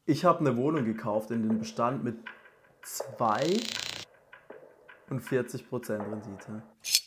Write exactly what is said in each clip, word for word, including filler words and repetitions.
Ich habe eine Wohnung gekauft in den Bestand mit zweiundvierzig Prozent Rendite.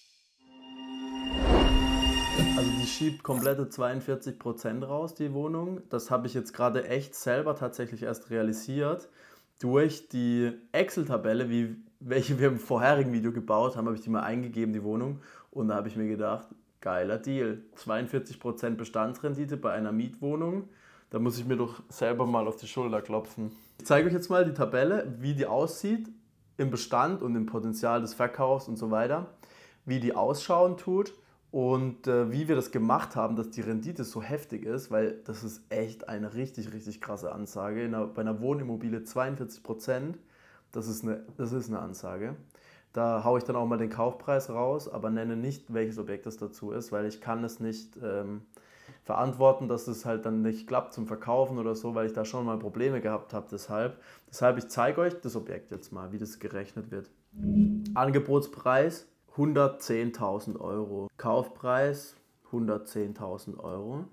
Also die schiebt komplette zweiundvierzig Prozent raus, die Wohnung. Das habe ich jetzt gerade echt selber tatsächlich erst realisiert. Durch die Excel-Tabelle, wie, welche wir im vorherigen Video gebaut haben, habe ich die mal eingegeben, die Wohnung. Und da habe ich mir gedacht, geiler Deal. zweiundvierzig Prozent Bestandsrendite bei einer Mietwohnung. Da muss ich mir doch selber mal auf die Schulter klopfen. Ich zeige euch jetzt mal die Tabelle, wie die aussieht im Bestand und im Potenzial des Verkaufs und so weiter. Wie die ausschauen tut und äh, wie wir das gemacht haben, dass die Rendite so heftig ist, weil das ist echt eine richtig, richtig krasse Ansage. In einer, bei einer Wohnimmobilie zweiundvierzig Prozent, das ist, eine, das ist eine Ansage. Da haue ich dann auch mal den Kaufpreis raus, aber nenne nicht, welches Objekt das dazu ist, weil ich kann es nicht ähm, verantworten, dass es halt dann nicht klappt zum Verkaufen oder so, weil ich da schon mal Probleme gehabt habe. Deshalb, deshalb ich zeige euch das Objekt jetzt mal, wie das gerechnet wird. Angebotspreis hundertzehntausend Euro. Kaufpreis hundertzehntausend Euro.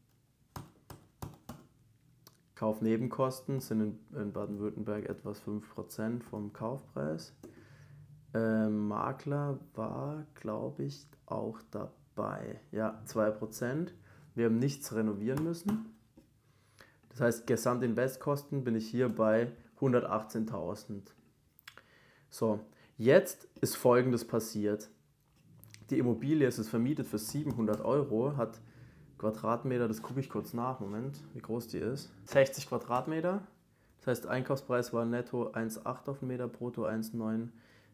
Kaufnebenkosten sind in, in Baden-Württemberg etwas fünf Prozent vom Kaufpreis. Ähm, Makler war, glaube ich, auch dabei. Ja, zwei Prozent. Wir haben nichts renovieren müssen. Das heißt, Gesamtinvestkosten bin ich hier bei hundertachtzehntausend. So, jetzt ist Folgendes passiert. Die Immobilie ist vermietet für siebenhundert Euro, hat Quadratmeter, das gucke ich kurz nach, Moment, wie groß die ist. sechzig Quadratmeter, das heißt Einkaufspreis war netto eins Komma acht auf den Meter, brutto eins Komma neun.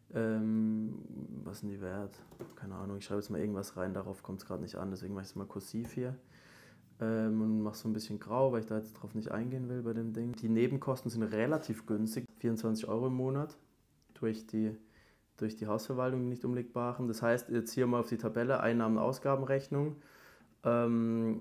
Ähm, was sind die wert? Keine Ahnung, ich schreibe jetzt mal irgendwas rein, darauf kommt es gerade nicht an, deswegen mache ich es mal kursiv hier. Ähm, und mache so ein bisschen grau, weil ich da jetzt drauf nicht eingehen will bei dem Ding. Die Nebenkosten sind relativ günstig, vierundzwanzig Euro im Monat durch die, durch die Hausverwaltung, die nicht umlegbaren. Das heißt, jetzt hier mal auf die Tabelle, Einnahmen-Ausgabenrechnung. Ähm,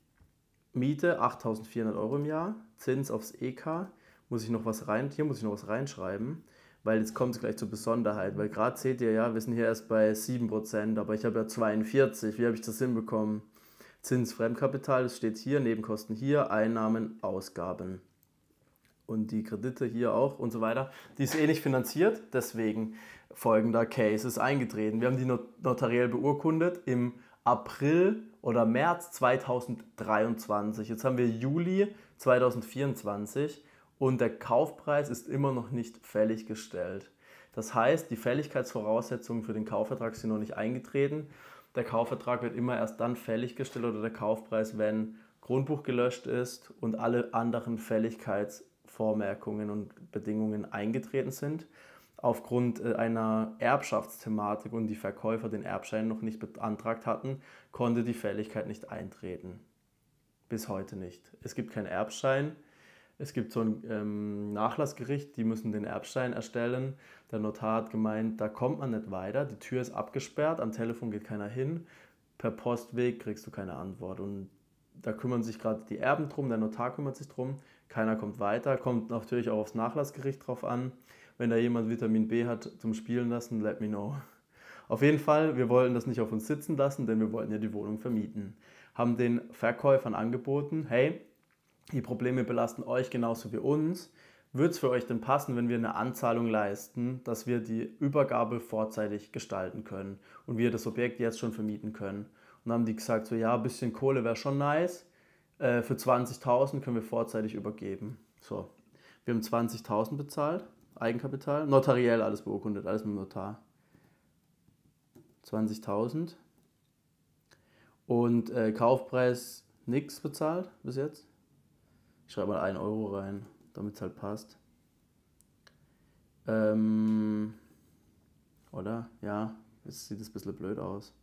Miete achttausendvierhundert Euro im Jahr, Zins aufs E K, muss ich noch was rein, hier muss ich noch was reinschreiben, weil jetzt kommt es gleich zur Besonderheit, weil gerade seht ihr ja, wir sind hier erst bei sieben Prozent, aber ich habe ja zweiundvierzig, wie habe ich das hinbekommen? Zins, Fremdkapital, das steht hier, Nebenkosten hier, Einnahmen, Ausgaben. Und die Kredite hier auch und so weiter, die ist eh nicht finanziert, deswegen folgender Case ist eingetreten. Wir haben die notariell beurkundet im April oder März zweitausenddreiundzwanzig. Jetzt haben wir Juli zweitausendvierundzwanzig und der Kaufpreis ist immer noch nicht fälliggestellt. Das heißt, die Fälligkeitsvoraussetzungen für den Kaufvertrag sind noch nicht eingetreten. Der Kaufvertrag wird immer erst dann fälliggestellt oder der Kaufpreis, wenn Grundbuch gelöscht ist und alle anderen Fälligkeitsvormerkungen und Bedingungen eingetreten sind. Aufgrund einer Erbschaftsthematik und die Verkäufer den Erbschein noch nicht beantragt hatten, konnte die Fälligkeit nicht eintreten. Bis heute nicht. Es gibt keinen Erbschein. Es gibt so ein ähm, Nachlassgericht, die müssen den Erbschein erstellen. Der Notar hat gemeint, da kommt man nicht weiter, die Tür ist abgesperrt, am Telefon geht keiner hin, per Postweg kriegst du keine Antwort. Und da kümmern sich gerade die Erben drum, der Notar kümmert sich drum, keiner kommt weiter, kommt natürlich auch aufs Nachlassgericht drauf an. Wenn da jemand Vitamin B hat zum Spielen lassen, let me know. Auf jeden Fall, wir wollten das nicht auf uns sitzen lassen, denn wir wollten ja die Wohnung vermieten. Haben den Verkäufern angeboten, hey, die Probleme belasten euch genauso wie uns. Würde es für euch denn passen, wenn wir eine Anzahlung leisten, dass wir die Übergabe vorzeitig gestalten können und wir das Objekt jetzt schon vermieten können? Und dann haben die gesagt, so ja, ein bisschen Kohle wäre schon nice. Äh, für zwanzigtausend können wir vorzeitig übergeben. So, wir haben zwanzigtausend bezahlt, Eigenkapital, notariell alles beurkundet, alles mit dem Notar. zwanzigtausend und äh, Kaufpreis nichts bezahlt bis jetzt. Ich schreibe mal einen Euro rein, damit es halt passt. Ähm, oder? Ja, jetzt sieht es ein bisschen blöd aus.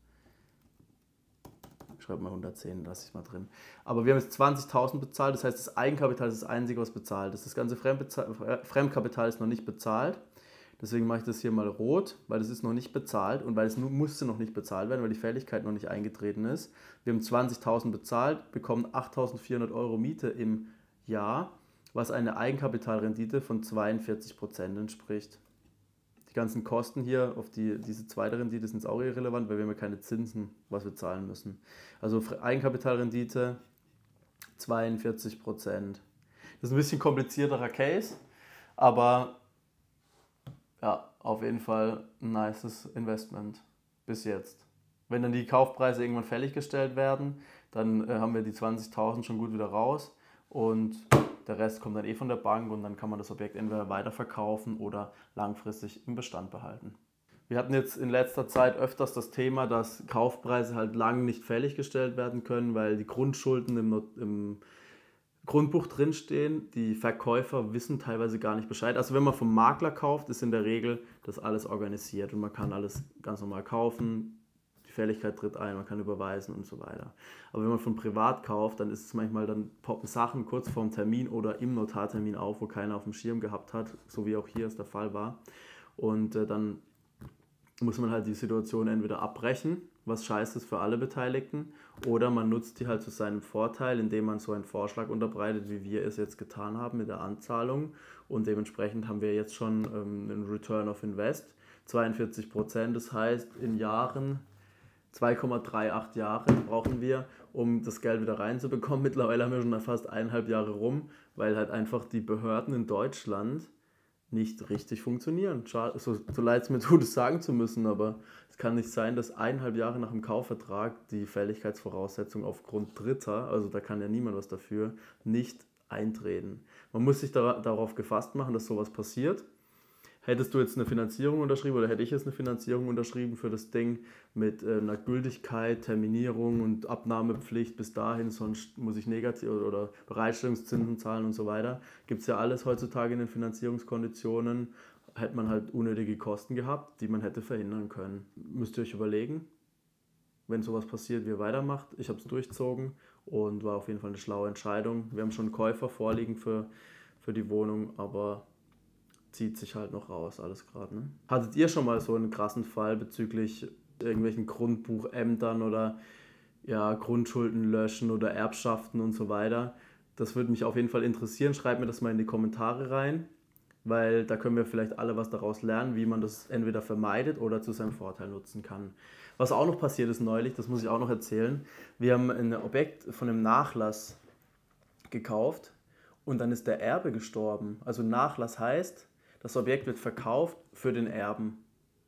Ich schreibe mal hundertzehn, lasse ich mal drin. Aber wir haben jetzt zwanzigtausend bezahlt, das heißt, das Eigenkapital ist das Einzige, was bezahlt ist. Das ganze Fremdkapital ist noch nicht bezahlt. Deswegen mache ich das hier mal rot, weil das ist noch nicht bezahlt und weil es musste noch nicht bezahlt werden, weil die Fälligkeit noch nicht eingetreten ist. Wir haben zwanzigtausend bezahlt, bekommen achttausendvierhundert Euro Miete im Jahr, was eine Eigenkapitalrendite von zweiundvierzig Prozent entspricht. Die ganzen Kosten hier auf die, diese zweite Rendite sind jetzt auch irrelevant, weil wir haben ja keine Zinsen, was wir zahlen müssen. Also Eigenkapitalrendite zweiundvierzig Prozent. Das ist ein bisschen komplizierterer Case, aber ja, auf jeden Fall ein nices Investment bis jetzt. Wenn dann die Kaufpreise irgendwann fälliggestellt werden, dann äh, haben wir die zwanzigtausend schon gut wieder raus und der Rest kommt dann eh von der Bank und dann kann man das Objekt entweder weiterverkaufen oder langfristig im Bestand behalten. Wir hatten jetzt in letzter Zeit öfters das Thema, dass Kaufpreise halt lang nicht fälliggestellt werden können, weil die Grundschulden im, im Grundbuch drinstehen. Die Verkäufer wissen teilweise gar nicht Bescheid. Also wenn man vom Makler kauft, ist in der Regel das alles organisiert und man kann alles ganz normal kaufen. Die Fälligkeit tritt ein, man kann überweisen und so weiter. Aber wenn man von privat kauft, dann ist es manchmal, dann poppen Sachen kurz vorm Termin oder im Notartermin auf, wo keiner auf dem Schirm gehabt hat, so wie auch hier es der Fall war. Und äh, dann muss man halt die Situation entweder abbrechen, was scheiße ist für alle Beteiligten, oder man nutzt die halt zu seinem Vorteil, indem man so einen Vorschlag unterbreitet, wie wir es jetzt getan haben mit der Anzahlung. Und dementsprechend haben wir jetzt schon ähm, einen Return of Invest, zweiundvierzig Prozent, das heißt in Jahren, zwei Komma achtunddreißig Jahre brauchen wir, um das Geld wieder reinzubekommen. Mittlerweile haben wir schon fast eineinhalb Jahre rum, weil halt einfach die Behörden in Deutschland nicht richtig funktionieren. Schade, so, so leid es mir tut, es sagen zu müssen, aber es kann nicht sein, dass eineinhalb Jahre nach dem Kaufvertrag die Fälligkeitsvoraussetzung aufgrund Dritter, also da kann ja niemand was dafür, nicht eintreten. Man muss sich da, darauf gefasst machen, dass sowas passiert. Hättest du jetzt eine Finanzierung unterschrieben oder hätte ich jetzt eine Finanzierung unterschrieben für das Ding mit äh, einer Gültigkeit, Terminierung und Abnahmepflicht bis dahin, sonst muss ich negativ oder Bereitstellungszinsen zahlen und so weiter. Gibt es ja alles heutzutage in den Finanzierungskonditionen. Hätte man halt unnötige Kosten gehabt, die man hätte verhindern können. Müsst ihr euch überlegen, wenn sowas passiert, wie ihr weitermacht. Ich habe es durchzogen und war auf jeden Fall eine schlaue Entscheidung. Wir haben schon einen Käufer vorliegen für, für die Wohnung, aber zieht sich halt noch raus, alles gerade. Ne? Hattet ihr schon mal so einen krassen Fall bezüglich irgendwelchen Grundbuchämtern oder ja, Grundschulden löschen oder Erbschaften und so weiter? Das würde mich auf jeden Fall interessieren. Schreibt mir das mal in die Kommentare rein, weil da können wir vielleicht alle was daraus lernen, wie man das entweder vermeidet oder zu seinem Vorteil nutzen kann. Was auch noch passiert ist neulich, das muss ich auch noch erzählen. Wir haben ein Objekt von einem Nachlass gekauft und dann ist der Erbe gestorben. Also Nachlass heißt, das Objekt wird verkauft für den Erben.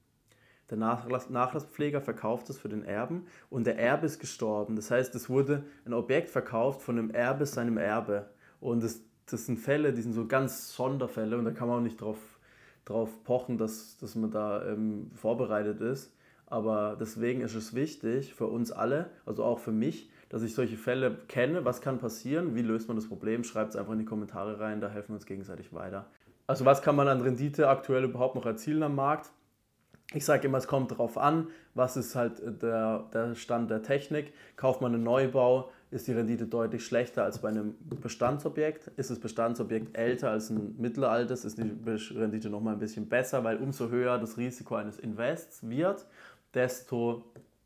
Der Nachlass, Nachlasspfleger verkauft es für den Erben und der Erbe ist gestorben. Das heißt, es wurde ein Objekt verkauft von einem Erbe seinem Erbe. Und das, das sind Fälle, die sind so ganz Sonderfälle und da kann man auch nicht drauf, drauf pochen, dass, dass man da ähm, vorbereitet ist. Aber deswegen ist es wichtig für uns alle, also auch für mich, dass ich solche Fälle kenne. Was kann passieren? Wie löst man das Problem? Schreibt es einfach in die Kommentare rein, da helfen wir uns gegenseitig weiter. Also was kann man an Rendite aktuell überhaupt noch erzielen am Markt? Ich sage immer, es kommt darauf an, was ist halt der, der Stand der Technik. Kauft man einen Neubau, ist die Rendite deutlich schlechter als bei einem Bestandsobjekt. Ist das Bestandsobjekt älter als ein mittelaltes, ist die Rendite nochmal ein bisschen besser, weil umso höher das Risiko eines Invests wird, desto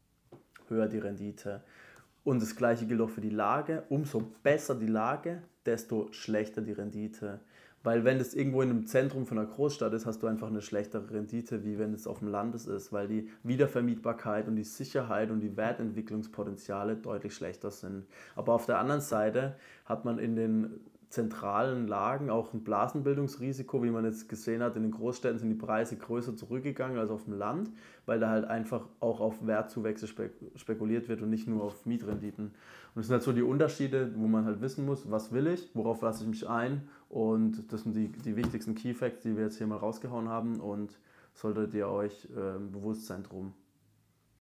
höher die Rendite. Und das gleiche gilt auch für die Lage. Umso besser die Lage, desto schlechter die Rendite. Weil wenn das irgendwo in einem Zentrum von einer Großstadt ist, hast du einfach eine schlechtere Rendite, wie wenn es auf dem Land ist, weil die Wiedervermietbarkeit und die Sicherheit und die Wertentwicklungspotenziale deutlich schlechter sind. Aber auf der anderen Seite hat man in den zentralen Lagen auch ein Blasenbildungsrisiko, wie man jetzt gesehen hat, in den Großstädten sind die Preise größer zurückgegangen als auf dem Land, weil da halt einfach auch auf Wertzuwächse spekuliert wird und nicht nur auf Mietrenditen. Und das sind halt so die Unterschiede, wo man halt wissen muss, was will ich, worauf lasse ich mich ein, und das sind die, die wichtigsten Key Facts, die wir jetzt hier mal rausgehauen haben, und solltet ihr euch äh, bewusst sein drum.